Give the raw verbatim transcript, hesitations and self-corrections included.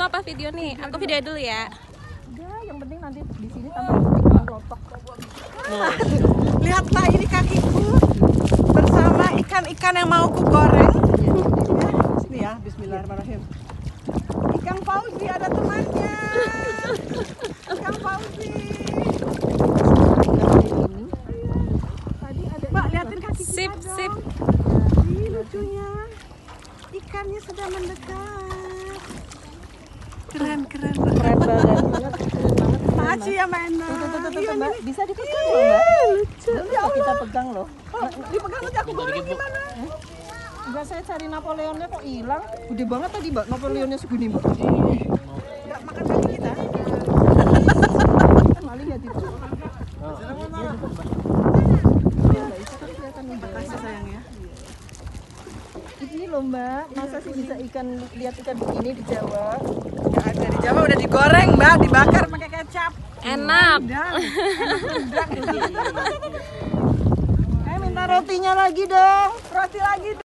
Foto apa video nih? Aku video dulu ya. Udah, yang penting nanti di sini tambah ikan lotok. Lihatlah ini kakiku bersama ikan-ikan yang mau ku goreng. Sini ya, bismillahirrahmanirrahim. Ikan Fauzi ada temannya. Ikan Fauzi. Tadi ada Mbak, liatin kaki kita Sip, dong. sip. Ih, lucunya. Ikannya sudah mendekat. Keren, keren. keren banget. Makasih ya, Mena. Tuh, tuh, tuh, tuh, Iya, Mbak. ini- Bisa dipegang loh, Mbak. lucu. Bisa kita pegang loh. Oh, dipegang aja aku goreng gimana? Enggak, saya cari Napoleonnya kok hilang. Gede banget tadi, Mbak. Napoleonnya segini, Mbak. Enggak makan lagi kita. Kan maling ya di bawah. Makasih sayang ya. Ini loh, Mbak. Masa sih bisa ikan lihat ikan begini di Jawa? Nggak ada di Jawa udah digoreng, Mbak, dibakar pakai kecap. Enak. Udah. Eh, minta rotinya lagi dong. Roti lagi.